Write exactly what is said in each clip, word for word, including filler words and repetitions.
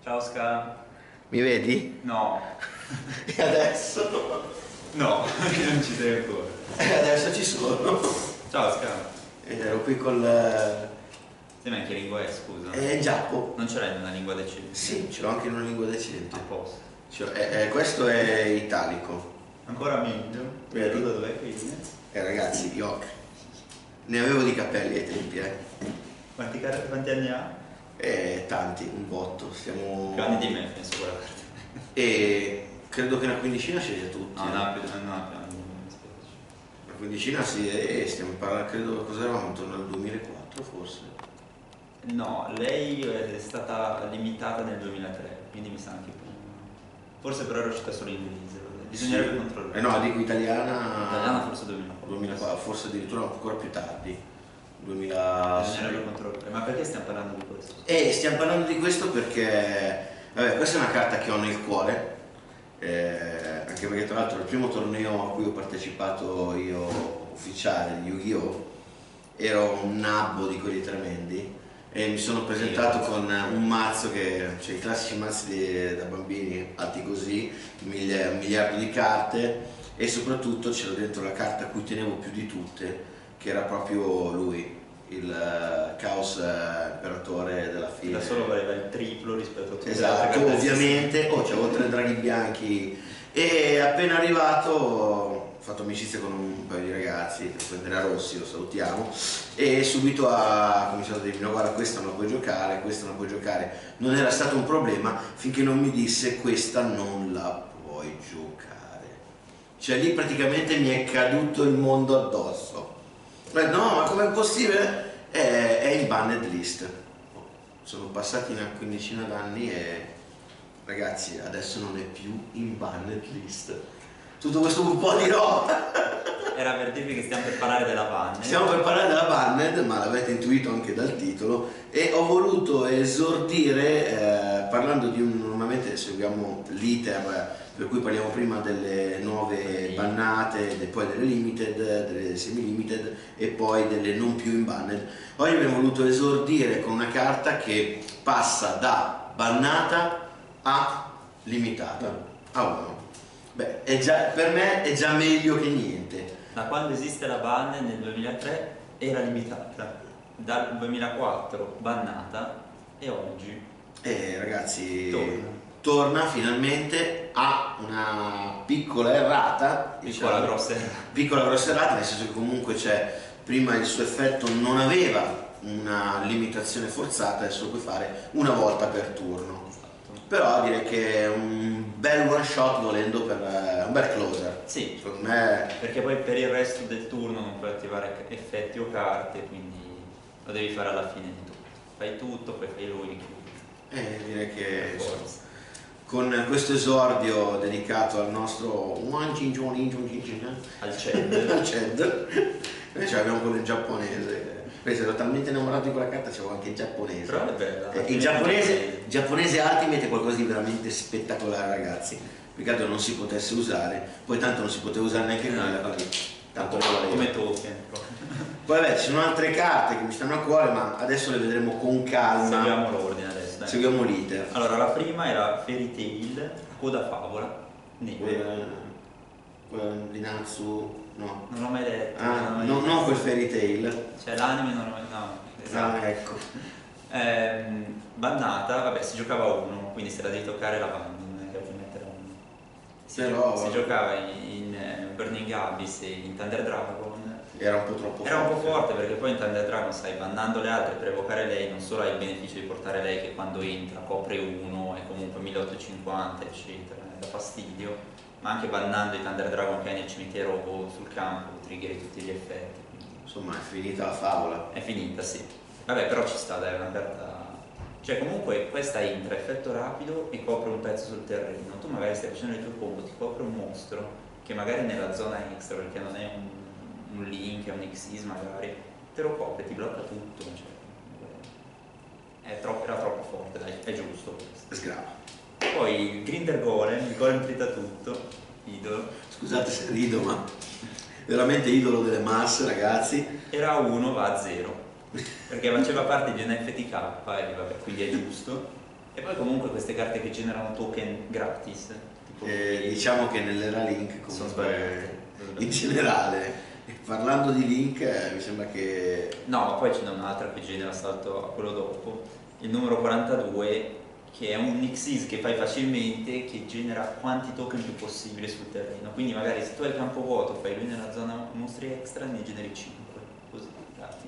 Ciao Ska. Mi vedi? No. E adesso? No, non ci sei ancora. E adesso ci sono. Ciao Ska. Ed ero qui col... Sì, ma in che lingua è, scusa? È in giappo. Non ce l'hai in una lingua decente? Sì, ce l'ho anche in una lingua decente. A posto. Cioè, eh, eh, questo è italico. Ancora meglio. Vedi? Da dov'è che viene? Eh ragazzi, io ne avevo di capelli ai tempi, eh. Quanti, car- quanti anni ha? Eh, tanti, un botto. Stiamo... Più anni di me, penso quella parte. E credo che una quindicina sia già tutti. No, eh. no, più, no, più anni di me, mi spiace. Una quindicina sì, e stiamo parlando, credo, cosa eravamo, intorno al duemilaquattro forse. No, lei è stata limitata nel duemilatré, quindi mi sa anche più. Forse però è uscita solo in inglese. Bisognerebbe Sì. controllare. Eh no, dico italiana. Italiana forse duemilaquattro. duemilaquattro, forse addirittura ancora più tardi. duemilasei. Bisognerebbe controllare. Ma perché stiamo parlando di questo? E stiamo parlando di questo perché, vabbè, questa è una carta che ho nel cuore, eh, anche perché tra l'altro il primo torneo a cui ho partecipato io ufficiale di Yu-Gi-Oh! Ero un nabbo di quelli tremendi e mi sono presentato con un mazzo che, cioè i classici mazzi di, da bambini alti così, un milia- un miliardo di carte, e soprattutto c'era dentro la carta a cui tenevo più di tutte, che era proprio lui, il uh, Caos uh, Imperatore della fine. Da solo valeva il triplo rispetto a tutte le Esatto, altre carte. ovviamente. Oh, c'avevo tre draghi bianchi e appena arrivato ho fatto amicizia con un paio di ragazzi, Andrea Rossi, lo salutiamo, e subito ha cominciato a dirmi: no, guarda, questa non la puoi giocare, questa non la puoi giocare. Non era stato un problema finché non mi disse: questa non la puoi giocare. Cioè lì praticamente mi è caduto il mondo addosso. Beh, no, ma com'è possibile? È, è in banned list. Sono passati una quindicina d'anni e ragazzi, adesso non è più in banned list. Tutto questo un po' di roba. Era per dirvi che stiamo per parlare della banned. Stiamo per parlare della banned, ma l'avete intuito anche dal titolo, e ho voluto esordire eh, parlando di un... Normalmente seguiamo l'iter, per cui parliamo prima delle nuove bannate, e poi delle limited, delle semi-limited e poi delle non più in banned. Oggi abbiamo voluto esordire con una carta che passa da bannata a limitata, a uno. Beh, è già, per me è già meglio che niente. Da quando esiste la banned nel duemilatré era limitata, dal duemilaquattro bannata e oggi E ragazzi, torna. torna finalmente a una piccola errata, Piccola diciamo, grossa errata. piccola grossa errata, nel senso che comunque c'è, prima il suo effetto non aveva una limitazione forzata, adesso lo puoi fare una volta per turno. Però direi che è un bel one shot, volendo, per uh, un bel closer. Sì, Secondo me, perché poi per il resto del turno non puoi attivare effetti o carte, quindi lo devi fare alla fine di tutto. Fai tutto, poi fai lui. eh, direi che Forza. con questo esordio dedicato al nostro Al C E D. al C E D, noi ce l'abbiamo quello in giapponese. Questo, ero talmente innamorato di quella carta, c'avevo anche il giapponese. Però è bella. Eh, il giapponese, giapponese Ultimate è qualcosa di veramente spettacolare, ragazzi. Peccato non si potesse usare, poi tanto non si poteva usare neanche No, quella, infatti. quindi tanto ne valeva. Come token. Poi vabbè, ci sono altre carte che mi stanno a cuore, ma adesso le vedremo con calma. Seguiamo l'ordine adesso. Dai. Seguiamo l'iter. Allora, la prima era Fairy Tail, coda favola, neve. Linazzu, no. Non l'ho mai letto. Ah, non l'ho mai no, visto. non quel Fairy Tail. Cioè l'anime non l'ho mai... no, esatto. Ah, ecco. Ehm, bannata, vabbè, si giocava a uno, quindi se la devi toccare la banda, non è che la puoi mettere a uno. Si, Però- si giocava in, in eh, Burning Abyss e in Thunder Dragon. Era un po' troppo Era un po' forte. forte perché poi in Thunder Dragon, sai, bannando le altre per evocare lei, non solo hai il beneficio di portare lei che quando entra copre uno e comunque milleottocentocinquanta eccetera, dà fastidio, ma anche bannando i Thunder Dragon che hai nel cimitero o sul campo triggeri tutti gli effetti. Quindi Insomma, è finita la favola. è finita, sì. Vabbè, però ci sta, dai, è una carta... Cioè comunque questa entra, effetto rapido e copre un pezzo sul terreno. Tu magari stai facendo il tuo combo, ti copre un mostro che magari è nella zona extra, perché non è un, un link, è un Xyz magari, te lo copre, ti blocca tutto. Cioè, è troppo, era troppo forte, dai, è giusto questo. Sgrava. Poi il Grinder Golem, il Golem trita tutto, idolo. Scusate se rido, ma veramente idolo delle masse, ragazzi. Era uno, va a zero. Perché faceva parte di un F T K e vabbè, quindi è giusto. E poi comunque queste carte che generano token gratis, tipo Eh, diciamo che nell'era Link sono comunque sbagliate. in generale, parlando di Link, eh, mi sembra che No, ma poi ce n'è un'altra che genera salto a quello dopo, il numero quarantadue, che è un Xyz che fai facilmente, che genera quanti token più possibile sul terreno. Quindi magari se tu hai il campo vuoto, fai lui nella zona mostri extra, ne generi cinque, così, gratis.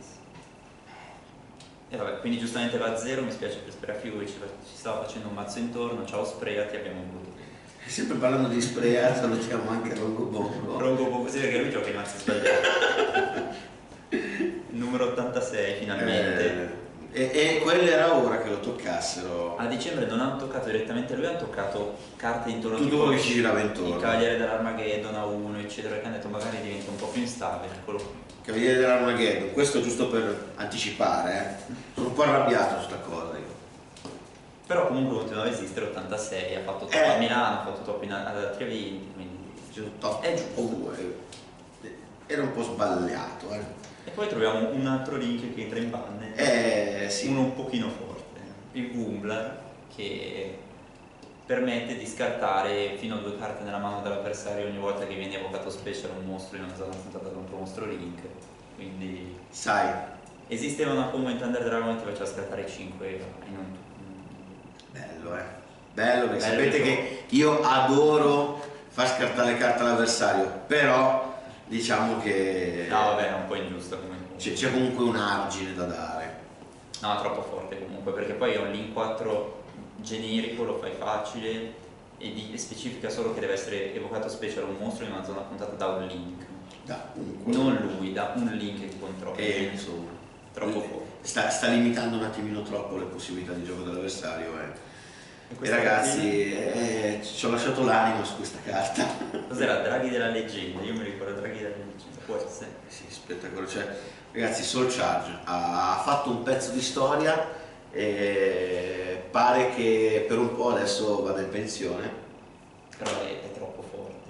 E vabbè, quindi giustamente va a zero, mi spiace per Spreafigo che ci, ci stava facendo un mazzo intorno, ciao Sprea, ti abbiamo avuto. sempre parlando di Sprea, salutiamo anche Rongo Bongo. Rongo Bongo, sì, perché lui gioca i mazzi sbagliati. Numero ottantasei finalmente. Eh, e, e quello era ora che lo toccassero. A dicembre non hanno toccato direttamente lui, hanno toccato carte intorno Tutto quello che ci girava intorno. Il Cavaliere dell'Armageddon a uno, eccetera, che hanno detto magari diventa un po' più instabile, eccolo qui. Cavaliere dell'Armageddon, questo giusto per anticipare, eh. Sono un po' arrabbiato su sta cosa io. Però comunque continua a esistere, ottantasei, ha fatto top Eh. a Milano, ha fatto top in, ad altri eventi, quindi Top. è giusto. Oh, eh, era un po' sbagliato, eh. E poi troviamo un altro link che entra in banne, Eh sì. uno un pochino forte, il Wumbler, che permette di scartare fino a due carte nella mano dell'avversario ogni volta che viene evocato special un mostro in una zona affrontata da un tuo mostro link. Quindi Sai, esisteva una combo in Thunder Dragon che ti faceva scartare cinque in un bello, eh. Bello, perché Bello sapete il che io adoro far scartare le carte all'avversario, però diciamo che No vabbè, è un po' ingiusto come c'è, c'è comunque un argine da dare. No, troppo forte comunque, perché poi è un link quattro generico, lo fai facile e, di, e specifica solo che deve essere evocato special un mostro in una zona affrontata da un link. Da comunque. Non lui, da un link che controlla. E insomma, Troppo forte. sta, sta limitando un attimino troppo le possibilità di gioco dell'avversario. Eh. E E questa ragazzi, eh, ci ho lasciato l'anima su questa carta. Cos'era? Draghi della leggenda, io mi ricordo Draghi della leggenda, può essere. Sì, spettacolo. Cioè, ragazzi, Soul Charge ha fatto un pezzo di storia e pare che per un po' adesso vada in pensione. Però è, è troppo forte.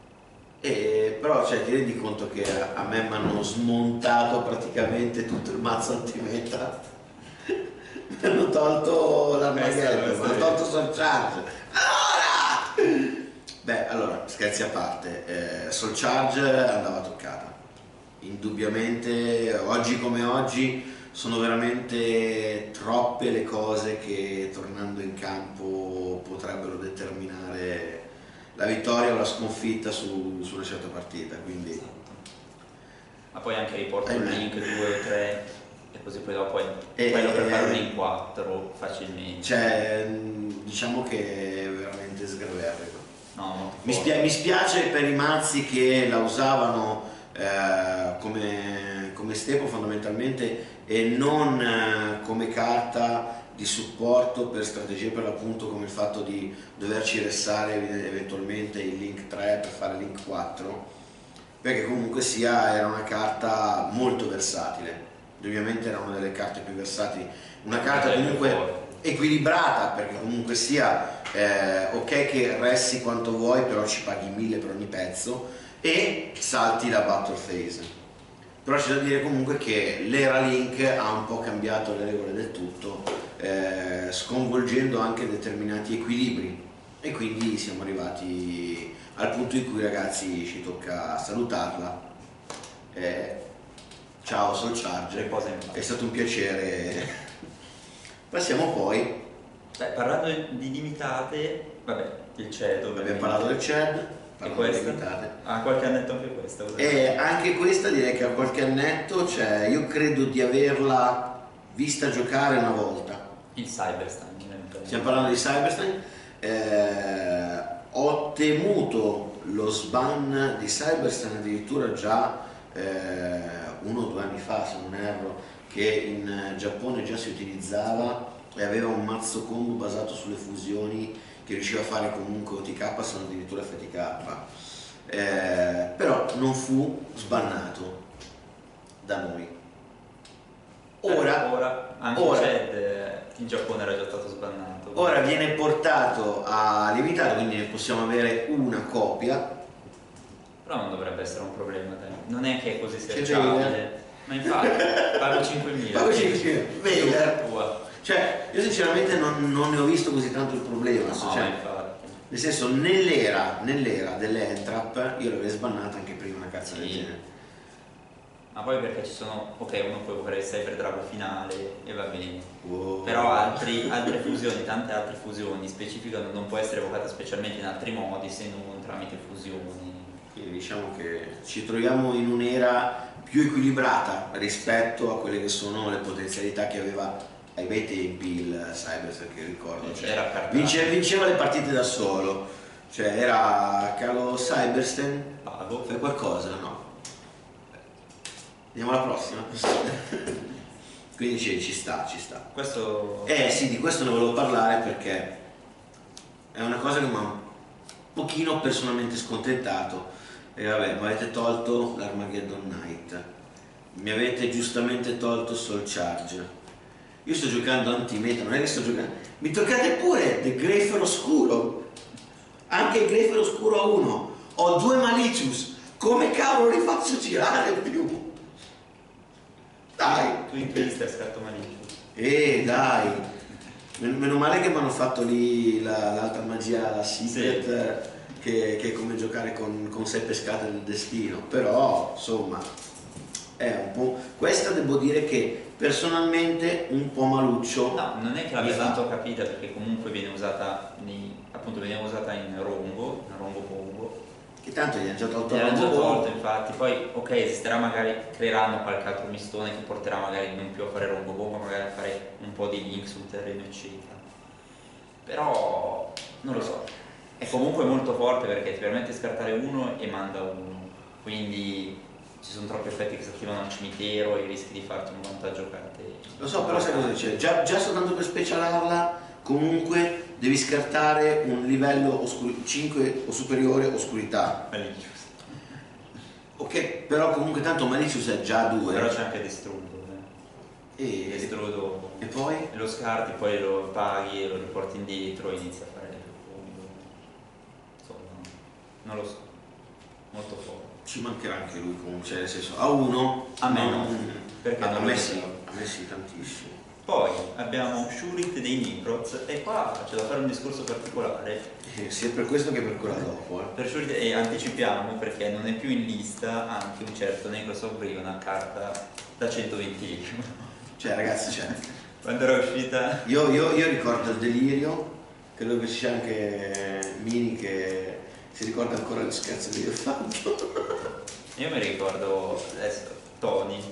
E, però cioè, ti rendi conto che a, a me mi hanno smontato praticamente tutto il mazzo antimeta. Mi hanno tolto l'Armageddon, mi hanno tolto Soul Charge. Allora! Beh, allora, scherzi a parte, eh, Soul Charge andava toccata. Indubbiamente, oggi come oggi, sono veramente troppe le cose che tornando in campo potrebbero determinare la vittoria o la sconfitta su, su una certa partita. Quindi... Esatto. Ma poi anche riporto Ahimè. il link due o tre e così poi dopo è E- quello per fare un link quattro facilmente. Cioè, diciamo che è veramente sgraverrico. No, molto Mi, forte. spia- mi spiace per i mazzi che la usavano eh, come, come stepo fondamentalmente e non eh, come carta di supporto per strategie per l'appunto come il fatto di doverci restare eventualmente il link tre per fare link quattro, perché comunque sia era una carta molto versatile. Ovviamente era una delle carte più versatili, una carta comunque equilibrata, perché comunque sia eh, ok che resti quanto vuoi, però ci paghi mille per ogni pezzo e salti la battle phase. Però c'è da dire comunque che l'era Link ha un po' cambiato le regole del tutto, eh, sconvolgendo anche determinati equilibri, e quindi siamo arrivati al punto in cui, ragazzi, ci tocca salutarla. Eh, ciao Soul Charge, Riposa in pace. è stato un piacere. Passiamo poi, Beh, parlando di limitate, vabbè, il C E D abbiamo parlato del Chad, e parlato di questa? limitate. Ah, qualche annetto anche questa. cos'è? E anche questa direi che ha qualche annetto, cioè io credo di averla vista giocare una volta. Il Cyberstein. Stiamo parlando di Cyberstein. Eh, ho temuto lo sban di Cyberstein addirittura già eh, uno o due anni fa, se non erro, che in Giappone già si utilizzava e aveva un mazzo combo basato sulle fusioni che riusciva a fare comunque O T K, se non addirittura F T K. Eh, però non fu sbannato da noi. Ora, Eh, ora anche ora- il C E D eh, in Giappone era già stato sbannato. ora viene portato a limitato, quindi ne possiamo avere una copia. Però non dovrebbe essere un problema, dai. Non è che è così C'è searchabile. Ma infatti, pago cinquemila. Pago cinquemila. Vader. Ua. Cioè, io sinceramente non, non ne ho visto così tanto il problema. No, cioè, infatti. nel senso, nell'era nell'era delle Entrap io l'avevo sbannata anche prima una cazzo del Sì. genere. Ma poi perché ci sono, ok, uno può evocare il Cyber Drago finale e va bene, Wow. però altri, altre fusioni, tante altre fusioni specificano non può essere evocata specialmente in altri modi se non tramite fusioni. Quindi diciamo che ci troviamo in un'era più equilibrata rispetto a quelle che sono le potenzialità che aveva ai bei tempi il Cyberster, che ricordo, cioè, Era cartato. vince, vinceva le partite da solo, cioè era caro Cybersten, Pago. fai qualcosa, no? Andiamo alla prossima. Quindi ci, ci sta, ci sta. Questo... Eh sì, di questo ne volevo parlare perché è una cosa che mi ha un pochino personalmente scontentato. E vabbè, mi avete tolto l'Armageddon Knight, mi avete giustamente tolto Soul Charge. Io sto giocando anti-meta, non è che sto giocando. Mi toccate pure The Greyfell Oscuro, anche il Greyfell Oscuro a uno. Ho due Malicious, come cavolo li faccio girare più? Dai! Tu in Twister scatto malissimo. Eh dai! Men- Meno male che mi hanno fatto lì la- l'altra magia, la Secret, Sì. che, che è come giocare con, con sei pescate del destino, però insomma è un po'. Questa devo dire che personalmente un po' maluccio. No, non è che l'abbia mi fa. tanto capita perché comunque viene usata nei, appunto viene usata in Rongo, in Rongo Pongo. Che tanto gli hanno già tolto L'hanno già la tolto infatti, poi ok esisterà magari, creeranno qualche altro mistone che porterà magari non più a fare Rongo Pongo, ma magari a fare un po' di link sul terreno eccetera. Però non lo so, è comunque molto forte perché ti permette di scartare uno e manda uno, quindi ci sono troppi effetti che si attivano al cimitero e rischi di farti un vantaggio carte. Lo so, però sai cosa dice? Già, già soltanto per specialarla comunque devi scartare un livello oscuri- cinque o superiore oscurità. Malicious. Ok, però comunque tanto Malicious è già due. Però c'è anche Destrudo, eh. E, Destrudo e poi? lo scarti, poi lo paghi e lo riporti indietro e inizi a fare le combo. Insomma, non lo so, molto forte. Ci mancherà anche lui comunque, cioè nel senso a uno. A me no, non- perché a, non a lo me so. sì, a me sì, tantissimo. Poi abbiamo Shurit dei Necroz e qua c'è da fare un discorso particolare. Eh, sia per questo che per quella dopo. Eh. Per Shurit e anticipiamo perché non è più in lista anche un certo Necroz of Bree, una carta da centoventi euro. Cioè ragazzi, cioè, Quando era uscita... io, io, io ricordo il delirio, credo che ci sia anche Mini che si ricorda ancora lo scherzo che io ho fatto. Io mi ricordo adesso Tony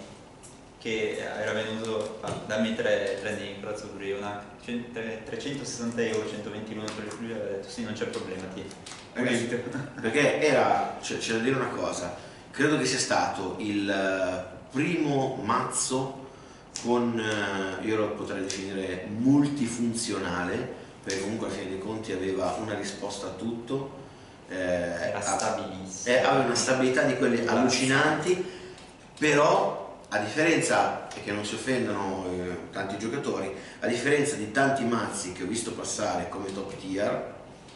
che era venuto a dammi tre, tre Necroz of Bree, una trecentosessanta euro, centoventi l'uno per lui, aveva detto sì non c'è problema, ti. Ragazzi, perché era, cioè, c'è da dire una cosa, credo che sia stato il primo mazzo con, eh, io lo potrei definire multifunzionale, perché comunque alla fine dei conti aveva una risposta a tutto, eh, Era stabilissimo. eh, aveva una stabilità di quelle allucinanti, però a differenza, e che non si offendono eh, tanti giocatori, a differenza di tanti mazzi che ho visto passare come top tier,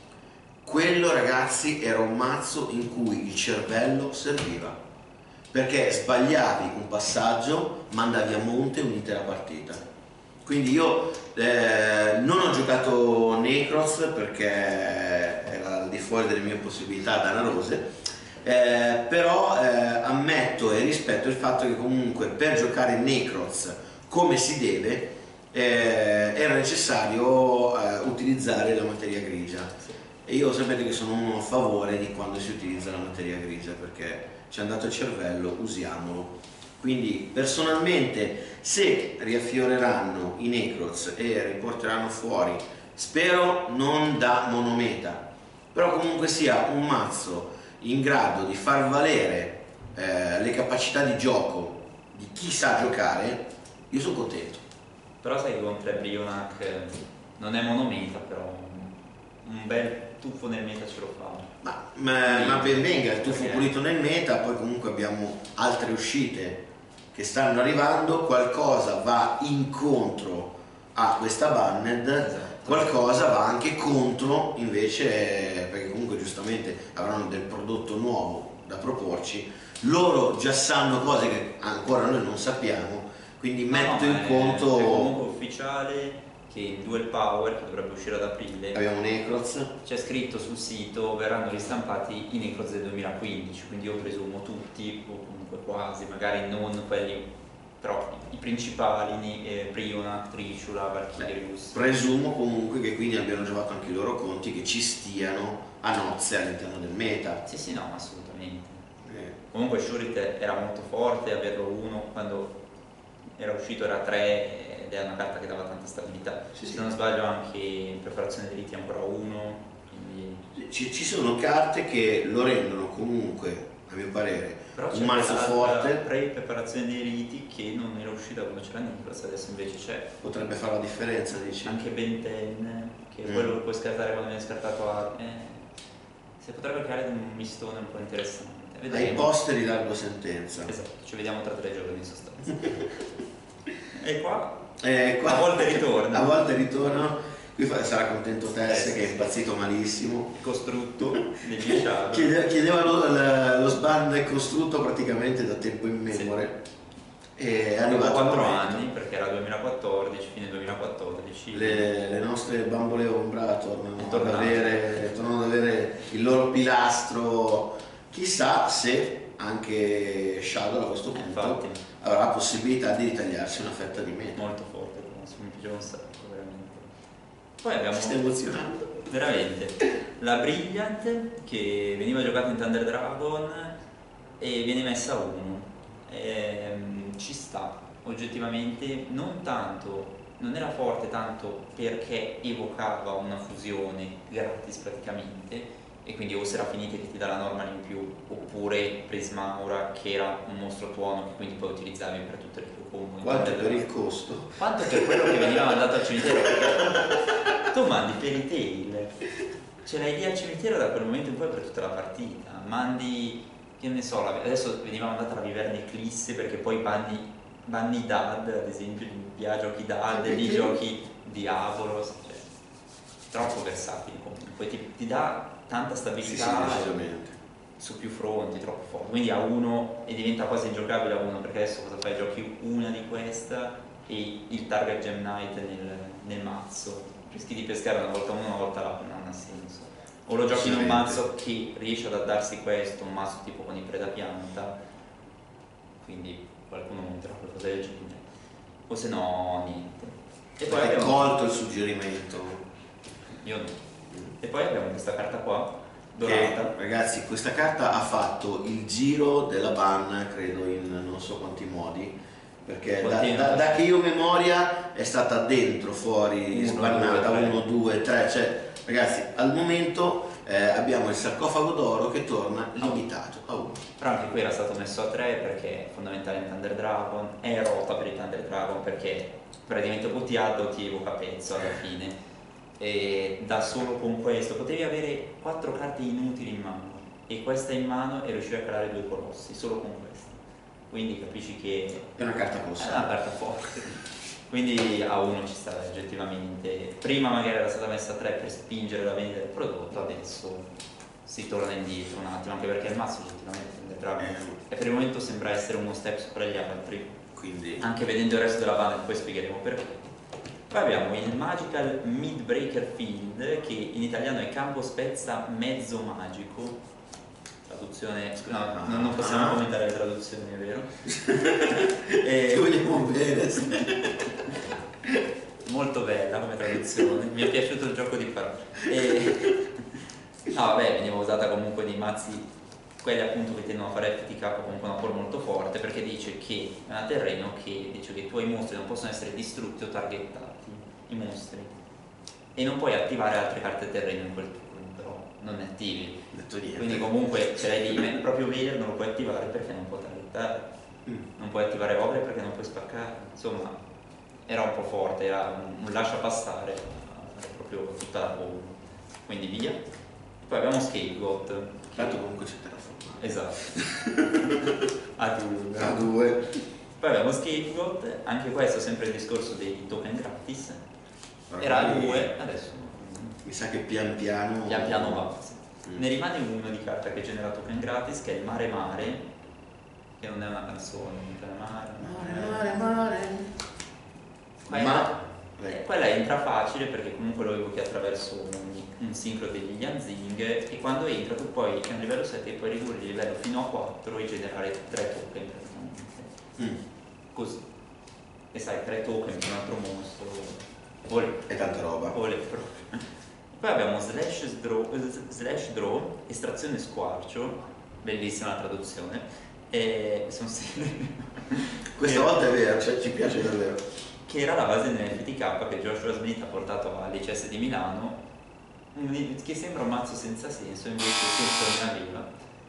quello ragazzi era un mazzo in cui il cervello serviva, perché sbagliavi un passaggio, mandavi a monte un'intera partita. Quindi io eh, non ho giocato Necroz perché era al di fuori delle mie possibilità danarose, eh, però eh, ammetto e rispetto il fatto che comunque per giocare Necroz come si deve eh, era necessario eh, utilizzare la materia grigia. E io sapete che sono uno a favore di quando si utilizza la materia grigia perché ci è andato il cervello, usiamolo. Quindi personalmente se riaffioreranno i Necroz e riporteranno fuori, spero non da monometa, però comunque sia un mazzo in grado di far valere eh, le capacità di gioco di chi sa giocare, io sono contento. Però sai che con tre Brionac non è monometa, però un bel tuffo nel meta ce lo fa. Ma, ma, ma ben venga, il tuffo Perché? pulito nel meta, poi comunque abbiamo altre uscite che stanno arrivando, qualcosa va incontro a questa banned, Esatto. qualcosa va anche contro invece, perché comunque giustamente avranno del prodotto nuovo da proporci, loro già sanno cose che ancora noi non sappiamo, quindi No, metto no, in è- conto... È comunque ufficiale che in Dual Power, che dovrebbe uscire ad aprile, Abbiamo Necroz. c'è scritto sul sito verranno ristampati i Necroz del duemilaquindici, quindi io presumo tutti, o comunque quasi, magari non quelli, però i principali, Ni- eh, Prionac, Trishula, Valkyrius. Presumo comunque che quindi abbiano giocato anche i loro conti, che ci stiano a nozze all'interno del meta. Sì, sì, no, assolutamente. Eh, Comunque Shurit era molto forte, averlo uno quando era uscito era tre ed è una carta che dava tanta stabilità. Sì, Se sì. non sbaglio anche in preparazione dei riti ancora uno, quindi... Ci, ci sono carte che lo rendono comunque, a mio parere, Però c'è un mazzo quell'altra forte, pre-preparazione dei riti che non era uscita quando c'era Necroz, adesso invece c'è. potrebbe fare la differenza, dici? Anche Ben Ten, che è Mm. quello che puoi scartare quando viene scartato a... Eh, si potrebbe creare un mistone un po' interessante. Ai Vedremo. posteri largo sentenza. Esatto, ci vediamo tra tre giorni in sostanza. E qua Eh, qua- a volte ritorna. A volte ritorno. Qui fa- sarà contento Tess, Eh, che è sì. impazzito malissimo. Il costrutto dei miei Shadow. Chiede- chiedeva lo, l- lo sband costrutto praticamente da tempo immemore. E è Dopo arrivato il quattro momento. anni, perché era duemilaquattordici, fine duemilaquattordici. Le, le nostre bambole ombra tornano ad, Tornano. avere, tornano ad avere il loro pilastro. Chissà se anche Shadow a questo Eh, punto infatti, avrà possibilità di ritagliarsi una fetta di meta. molto forte, mi piaceva un sacco, veramente. Poi abbiamo... Si sta emozionando. Veramente. La Brilliant, che veniva giocata in Thunder Dragon e viene messa a uno. Ehm, ci sta, oggettivamente, non tanto, non era forte tanto perché evocava una fusione gratis praticamente, e quindi o Serafinite che ti dà la normal in più, oppure Prismaura che era un mostro tuono che quindi poi utilizzavi per tutte le tue combo. in Quanto Thunder per il Dragon. costo? Quanto per quello che veniva mandato al cimitero, perché tu mandi Fairy Tail, ce l'hai lì al cimitero da quel momento in poi per tutta la partita, mandi, che ne so, la- adesso veniva mandata la Viverna Eclisse perché poi banni, banni Dad, ad esempio, lì giochi Dad, lì giochi Diabolos, cioè, troppo versatile comunque, ti, ti dà tanta Sì, sì, stabilità decisamente. su più fronti, troppo forte, quindi a uno e diventa quasi ingiocabile a uno, perché adesso cosa fai? Giochi una di questa e il target Gem Knight nel, nel mazzo, rischi di pescare una volta uno, una volta l'altro, non ha senso. O lo giochi in un Assolutamente. mazzo che riesce ad adattarsi questo, un mazzo tipo con i preda pianta, quindi qualcuno monterà qualcosa del genere, o se no niente. E poi Hai abbiamo... colto il suggerimento. Io no. E poi abbiamo questa carta qua, Che, dorata. ragazzi, questa carta ha fatto il giro della ban, credo in non so quanti modi, perché da, Continua. da- da che io ho memoria è stata dentro, fuori, Uno, sbannata, due, tre. uno, due, tre, cioè ragazzi, al momento eh, abbiamo il sarcofago d'oro che torna limitato a uno. Però anche qui era stato messo a tre perché è fondamentale in Thunder Dragon, è rota per il Thunder Dragon perché praticamente o ti adda o ti evoca pezzo alla fine. E da solo con questo potevi avere quattro carte inutili in mano e questa in mano e riuscivi a calare due colossi solo con questa. Quindi capisci che È una carta è una possa. carta forte. Quindi a uno ci sta oggettivamente. Prima magari era stata messa a tre per spingere la vendita del prodotto, adesso si torna indietro un attimo, anche perché il mazzo oggettivamente Thunder Dragon e per il momento sembra essere uno step sopra gli altri, Quindi anche vedendo il resto della banda e poi spiegheremo perché. Poi abbiamo il Magical Midbreaker Field, che in italiano è campo spezza mezzo magico. Traduzione, scusa, no, non, non possiamo commentare le traduzioni, è vero? ti E, vogliamo bene. sì. molto bella come traduzione, mi è piaciuto il gioco di parole. E, no, vabbè, veniva usata comunque nei mazzi, quelli appunto che tendono a fare F T K comunque una core molto forte, perché dice che è un terreno che dice che i tuoi mostri non possono essere distrutti o targettati, i mostri, e non puoi attivare altre carte terreno in quel turno, però non ne attivi. Detto niente. Quindi comunque ce l'hai lì, ma proprio Vader non lo puoi attivare perché non può targettare, Mm. non puoi attivare Ogre perché non puoi spaccare, insomma era un po' forte, era un, un lascia passare, era proprio tutta la bomba, quindi via. Poi abbiamo Scapegoat, Tanto comunque c'è terraformato. esatto, a due. A due. Poi abbiamo Scapegoat, anche questo sempre il discorso dei token gratis, era a Ormai due, adesso Mi sa che pian piano. pian piano va. Sì. Mm. Ne rimane uno di carta che genera token gratis, che è il Mare Mare, che non è una canzone, mare, mare, mare. Quella, Ma eh, quella entra facile perché comunque lo evochi attraverso un, un sincro degli Yanzing, e quando entra tu poi è un livello sette e puoi ridurre il livello fino a quattro e generare tre token praticamente. Mm. Così. E sai, tre token per un altro mostro. Ole. E tanta roba. Ole proprio. Poi abbiamo slash draw, slash draw, estrazione squarcio, bellissima la traduzione. E sono Questa che, volta è vero, cioè ci piace davvero. Che era la base nell'F T K che Joshua Smith ha portato all'I C S di Milano, che sembra un mazzo senza senso, invece senso ne aveva,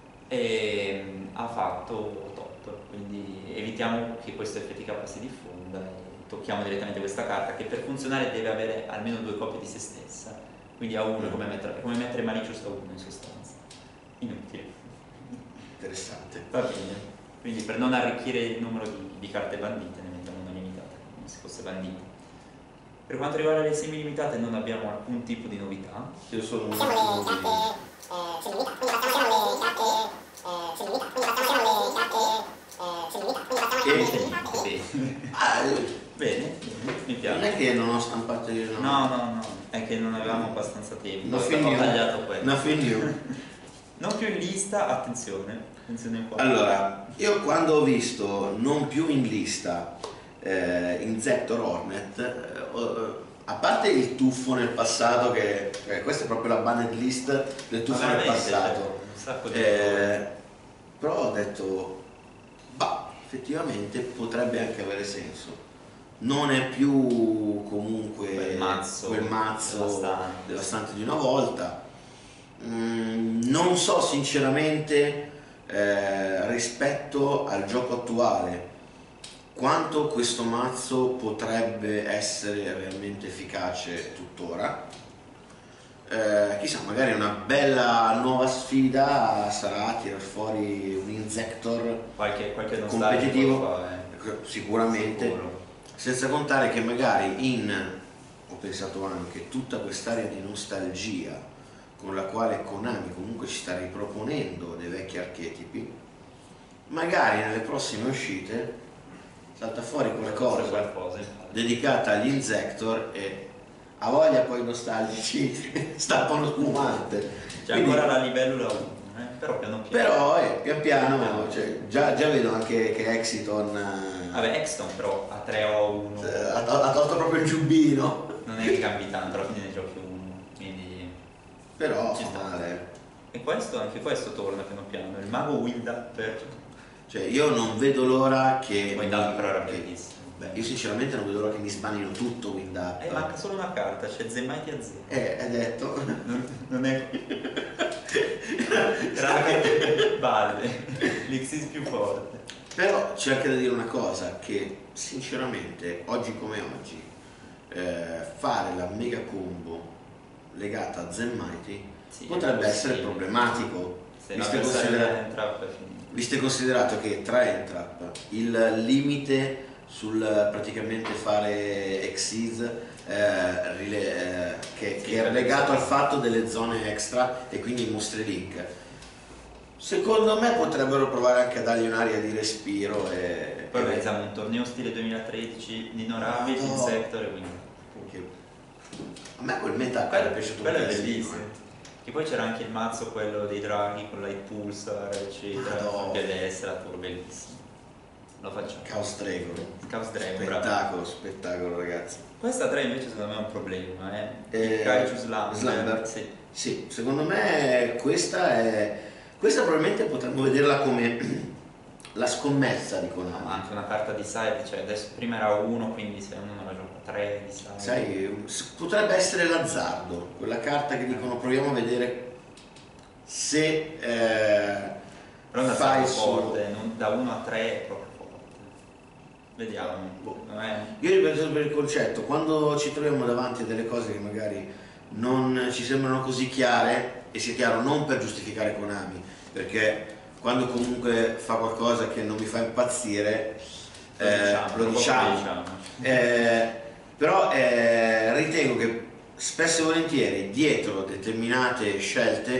e ha fatto tot. Quindi evitiamo che questo F T K si diffonda e tocchiamo direttamente questa carta, che per funzionare deve avere almeno due copie di se stessa. Quindi a uno è come mettere, come mettere Malicious a uno in sostanza. Inutile. Interessante. Va bene. Quindi per non arricchire il numero di, di carte bandite ne mettiamo una limitata, come se fosse bandita. Per quanto riguarda le semi limitate non abbiamo alcun tipo di novità. Io sono un Siamo le carte semi limitate, quindi passiamo alle carte semi limitate, quindi passiamo alle carte semi limitate, quindi passiamo alle carte semi limitate. Bene. Ah, Bene, mi piace. non è che non ho stampato io. No, no, no, è che non avevamo abbastanza tempo. Nothing Ho new. tagliato quello. Nothing new. Non più in lista, attenzione, attenzione qua. Allora, io quando ho visto non più in lista eh, Inzector Hornet, eh, ho- a parte il tuffo nel passato, che eh, questa è proprio la banned list del tuffo Ma nel veramente, passato, cioè, un sacco di eh, però ho detto, bah, effettivamente potrebbe anche avere senso. Non è più comunque Quel mazzo quel mazzo devastante. devastante di una volta. Mm, non so sinceramente eh, rispetto al gioco attuale quanto questo mazzo potrebbe essere realmente efficace tuttora. Eh, chissà, magari una bella nuova sfida sarà tirar fuori un Inzector qualche, qualche competitivo, nostalgico qua, eh. sicuramente, Sicuro. senza contare che magari in, ho pensato anche, tutta quest'area di nostalgia con la quale Konami comunque ci sta riproponendo dei vecchi archetipi, magari nelle prossime uscite salta fuori qualcosa, qualcosa infatti. dedicata agli Inzector e a voglia poi i nostalgici stappano spumante. C'è Quindi- ancora la libellula uno, eh? Però piano piano. però eh, pian piano, cioè, già, già vedo anche che Exiton eh, Vabbè, Exton però a tre o uno ha, to- ha tolto proprio il giubbino, non è che cambi tanto, alla fine ne giochi uno, quindi... però Ci fa sta. male. E questo, anche questo torna piano piano, il mago Wildapper. Cioè io non vedo l'ora che... Wildapper però era che- bellissimo. Beh, io sinceramente non vedo l'ora che mi sbannino tutto Wind Up. Eh, manca solo una carta, c'è Zenmaiti a zero. Eh, è detto. Non, non è... Raga, balle, l'Xyz più forte. Però c'è anche da dire una cosa, che sinceramente, oggi come oggi, eh, fare la mega combo legata a Zenmaiti Sì, potrebbe è essere possibile. problematico, Se visto e, l'avversario considera- è entrato è finito. visto e considerato che tra Entrap il limite sul praticamente fare Xyz eh, rile- eh, che, Sì, che è per legato al esempio. fatto delle zone extra e quindi i mostri link, secondo me potrebbero provare anche a dargli un'aria di respiro e, Poi e- organizziamo un torneo stile duemilatredici di Noravit in No. sector e quindi... che- a me quel meta Quello, è piaciuto quello è moltissimo, bellissimo. eh. Che poi c'era anche il mazzo, quello dei draghi con Light Pulsar, eccetera. Madonna. B D S, la tour bellissimo. Lo facciamo. Chaos Dragon, Chaos Dragon, bravo. spettacolo, spettacolo ragazzi. Questa tre invece secondo me è un problema, eh. Eh, Il Kaiju Slumber. Slumber? Sì. Sì, secondo me questa è questa probabilmente potremmo vederla come la scommessa di No, Konami. anche una carta di side, cioè adesso prima era uno, quindi se uno non la gioca tre di side. Sai, s- potrebbe essere l'azzardo, quella carta che dicono proviamo a vedere se eh, Però è una fai carta il suo. forte, non- da uno a tre è proprio forte. Vediamo. Boh. Non è- Io ripeto per il concetto, quando ci troviamo davanti a delle cose che magari non ci sembrano così chiare, e sia chiaro non per giustificare Konami, perché quando comunque fa qualcosa che non mi fa impazzire Lo eh, diciamo, lo proprio diciamo. diciamo. Eh, però eh, ritengo che spesso e volentieri dietro determinate scelte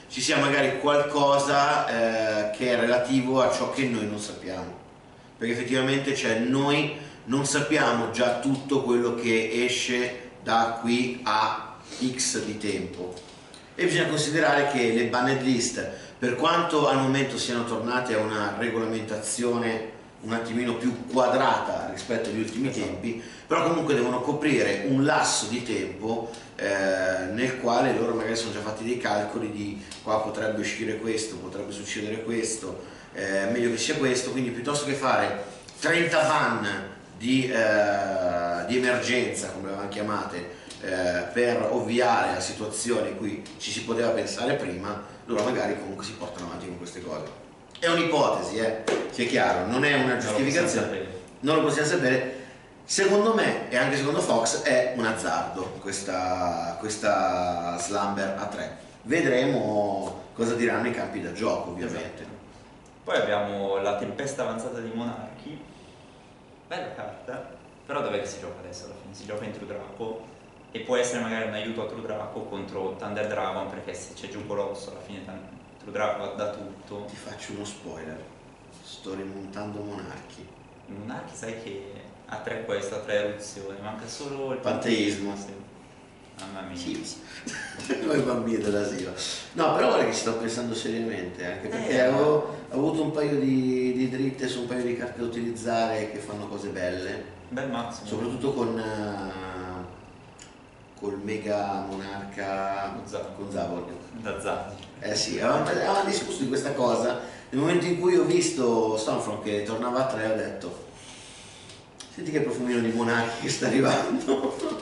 ci sia magari qualcosa eh, che è relativo a ciò che noi non sappiamo, perché effettivamente cioè, noi non sappiamo già tutto quello che esce da qui a X di tempo, e bisogna considerare che le banned list, per quanto al momento siano tornate a una regolamentazione un attimino più quadrata rispetto agli ultimi tempi, però comunque devono coprire un lasso di tempo eh, nel quale loro magari sono già fatti dei calcoli di qua potrebbe uscire questo, potrebbe succedere questo, eh, meglio che sia questo, quindi piuttosto che fare trenta ban di, eh, di emergenza, come le avevano chiamate, eh, per ovviare a situazioni in cui ci si poteva pensare prima, loro magari comunque si portano avanti con queste cose. È un'ipotesi, eh, sia chiaro, non è una giustificazione, non lo possiamo sapere. Secondo me, e anche secondo Fox, è un azzardo questa, questa Slumber a tre. Vedremo cosa diranno i campi da gioco, ovviamente. Esatto. Poi abbiamo la Tempesta Avanzata di Monarchi, bella carta, però dov'è che si gioca adesso alla fine? Si gioca in True Draco, e può essere magari un aiuto a True Draco contro Thunder Dragon, perché se c'è giù Colosso alla fine True Draco da tutto. Ti faccio uno spoiler, sto rimontando Monarchi. Monarchi sai che a tre questo, a tre eruzioni, manca solo il Panteismo. Sì. Mamma mia. Sì, noi bambini dell'asilo. No, però guarda che ci sto pensando seriamente, anche perché eh, avevo, ho avuto un paio di, di dritte su un paio di carte da utilizzare che fanno cose belle. Bel mazzo. Soprattutto con uh, col mega monarca Zav- con Zavorg. Da Zani. Eh sì, avevamo, avevamo discusso di questa cosa. Nel momento in cui ho visto Stormfront che tornava a tre, ho detto: senti che profumino di monarchi che sta arrivando.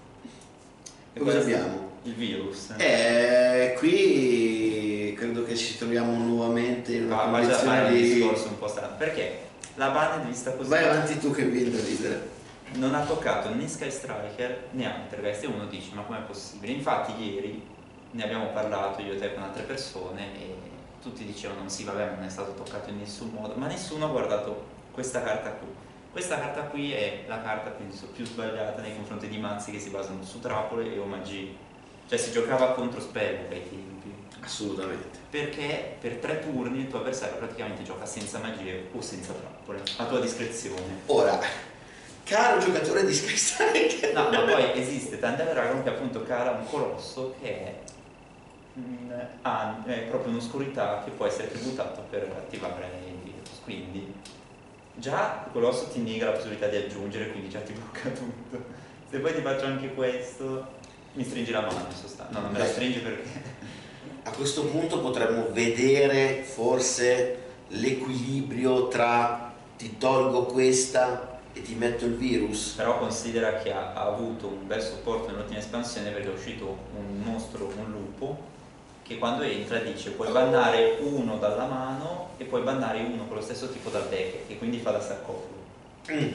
E cosa abbiamo? Il virus. Eh, qui credo che ci troviamo nuovamente in una Ah, ma già fare condizione un di... discorso un po' strano. Perché la band è vista così. Vai avanti tu che vieni da ridere. Non ha toccato né Sky Striker né Altergeist, e uno dice: ma com'è possibile? Infatti ieri ne abbiamo parlato io e te con altre persone e tutti dicevano sì vabbè, non è stato toccato in nessun modo, ma nessuno ha guardato questa carta qui. Questa carta qui è la carta penso più sbagliata nei confronti di mazzi che si basano su trappole e o magie. Cioè si giocava contro Spellbook ai tempi. Assolutamente. Perché per tre turni il tuo avversario praticamente gioca senza magie o senza trappole, a tua discrezione. Ora, caro giocatore di Sky Striker. No, ma poi esiste Thunder Dragon che appunto cala un colosso che è, mh, ha, è proprio un'oscurità che può essere tributato per attivare il virus. Quindi già il colosso ti nega la possibilità di aggiungere, quindi già ti blocca tutto. Se poi ti faccio anche questo, mi stringi la mano in sostanza. No, non me la stringi perché... A questo punto potremmo vedere forse l'equilibrio tra ti tolgo questa e ti metto il virus. Però considera che ha, ha avuto un bel supporto nell'ultima espansione, perché è uscito un mostro, un lupo, che quando entra dice puoi bannare uno dalla mano e puoi bannare uno con lo stesso tipo dal deck, e quindi fa da sarcofago. Mm.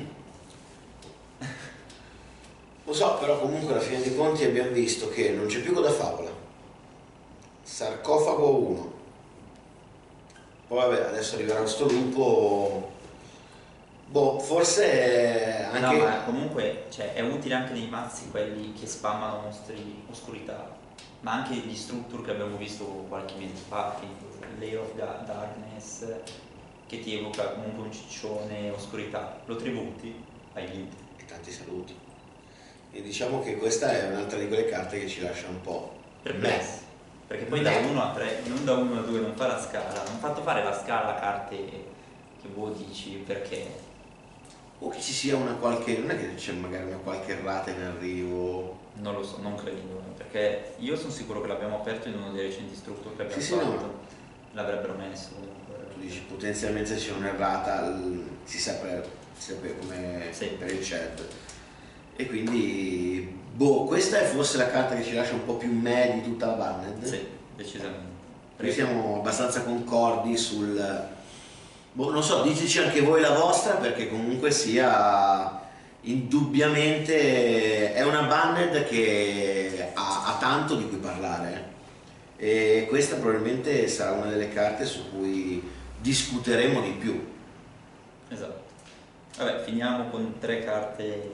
Lo so, però comunque alla fine dei conti abbiamo visto che non c'è più Coda Favola, sarcofago uno, poi vabbè adesso arriverà questo lupo, boh, forse anche... No, ma comunque cioè, è utile anche nei mazzi quelli che spammano mostri oscurità, ma anche gli structure che abbiamo visto qualche mese fa, Layer of Darkness, che ti evoca comunque un ciccione oscurità, lo tributi, hai vinto. E tanti saluti. E diciamo che questa è un'altra di quelle carte che ci lascia un po' perplessi, perché poi da uno a tre, non da uno a due, non fa la scala, non fatto fare la scala a carte che voi dici perché... O che ci sia una qualche, non è che c'è magari una qualche errata in arrivo? Non lo so, non credo, perché io sono sicuro che l'abbiamo aperto in uno dei recenti structure che abbiamo Sì, sì, fatto, no. l'avrebbero messo. Tu dici potenzialmente c'è un'errata, si sape, si sape come Sì. per il chat. E quindi, boh, questa è forse la carta che ci lascia un po' più me di tutta la banned. Sì, decisamente. Noi siamo abbastanza concordi sul... Boh, non so, diteci anche voi la vostra, perché comunque sia indubbiamente è una banned che ha, ha tanto di cui parlare, e questa probabilmente sarà una delle carte su cui discuteremo di più. Esatto. Vabbè, finiamo con tre carte,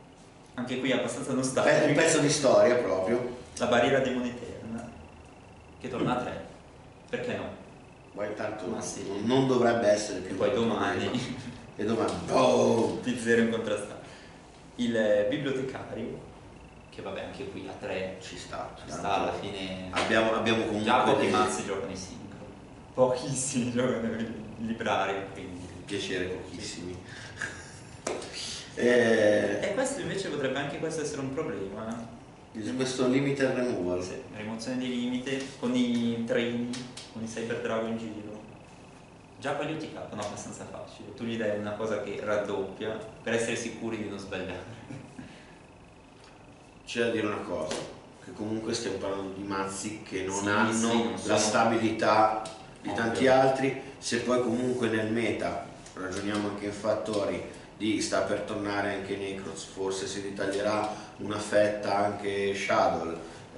anche qui abbastanza nostalgiche. È un pezzo di storia proprio. La barriera demone eterna. che torna a tre, perché no? Ma intanto Ma sì. non dovrebbe essere più. E poi domani e domani oh! T zero incontrastato. Il bibliotecario, che vabbè anche qui a tre ci sta, ci sta alla fine. Abbiamo, abbiamo comunque Già pochi dei... mazzi giocano in singolo, pochissimi giocano in librario, quindi piacere pochissimi. e... e questo invece potrebbe anche questo essere un problema. Questo limiter removal. Sì, rimozione di limite con i treni, con i Cyber Drago in giro. Già quelli U T K sono abbastanza facili, tu gli dai una cosa che raddoppia per essere sicuri di non sbagliare. C'è da dire una cosa, che comunque stiamo parlando di mazzi che non sì, hanno sì, non la sono... stabilità di Ovvio. tanti altri. Se poi comunque nel meta ragioniamo anche in fattori di sta per tornare anche Necroz, forse si ritaglierà una fetta anche Shadow,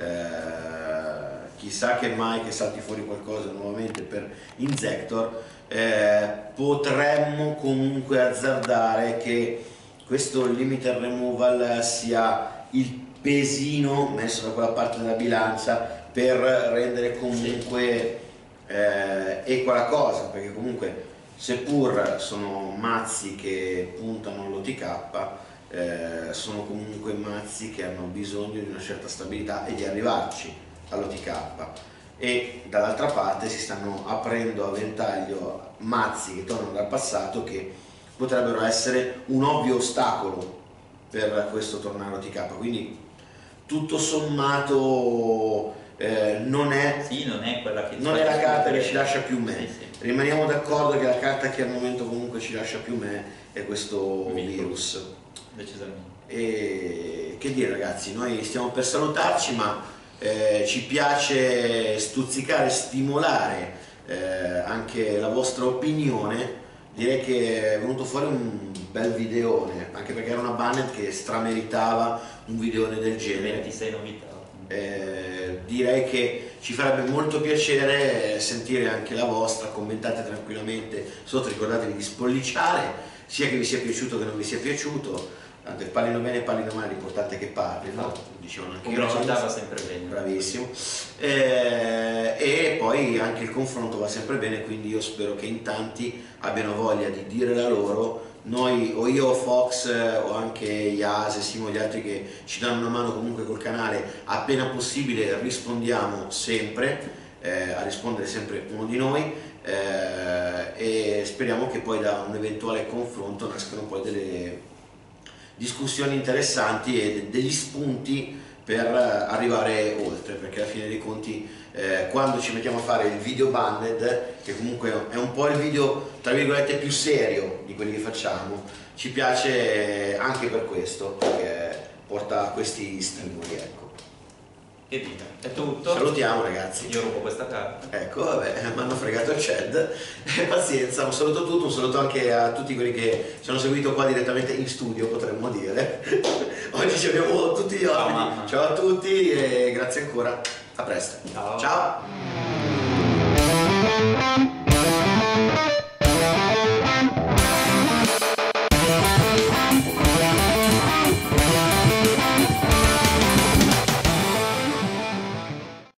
eh, chissà che mai che salti fuori qualcosa nuovamente per Inzector, eh, potremmo comunque azzardare che questo limiter removal sia il pesino messo da quella parte della bilancia per rendere comunque eh, equa la cosa, perché comunque seppur sono mazzi che puntano all'O T K, eh, sono comunque mazzi che hanno bisogno di una certa stabilità e di arrivarci all'O T K, e dall'altra parte si stanno aprendo a ventaglio mazzi che tornano dal passato che potrebbero essere un ovvio ostacolo per questo tornare all'O T K, quindi tutto sommato eh, non è, sì, non è quella che non è la carta che ci lascia più me. Sì, sì. Rimaniamo d'accordo che la carta che al momento comunque ci lascia più me è questo virus, virus. Decisamente. E che dire ragazzi, noi stiamo per salutarci, ma eh, ci piace stuzzicare, stimolare eh, anche la vostra opinione. Direi che è venuto fuori un bel videone, anche perché era una banned che strameritava un videone del genere. ventisei novità. Eh, direi che ci farebbe molto piacere sentire anche la vostra, commentate tranquillamente sotto, ricordatevi di spolliciare, sia che vi sia piaciuto che non vi sia piaciuto, tanto che parlino bene e parlino male, l'importante è che parlino, dicevano anche pubblicità va sempre bene. Bravissimo. Eh, e poi anche il confronto va sempre bene, quindi io spero che in tanti abbiano voglia di dire la loro. Noi, o io o Fox o anche Yas e Simo, gli altri che ci danno una mano comunque col canale, appena possibile rispondiamo sempre, eh, a rispondere sempre uno di noi, eh, e speriamo che poi da un eventuale confronto nascano poi delle discussioni interessanti e de degli spunti per arrivare oltre, perché alla fine dei conti eh, quando ci mettiamo a fare il video banned, che comunque è un po' il video tra virgolette più serio di quelli che facciamo, ci piace anche per questo, perché porta a questi stimoli, ecco. Che dite? È tutto? Salutiamo ragazzi. Io rubo questa carta. Ecco, vabbè, mi hanno fregato il chat. Pazienza, un saluto a tutti, un saluto anche a tutti quelli che ci hanno seguito qua direttamente in studio, potremmo dire. Oggi ci abbiamo tutti gli ospiti. Ciao, Ciao a tutti e grazie ancora. A presto. Ciao. Ciao.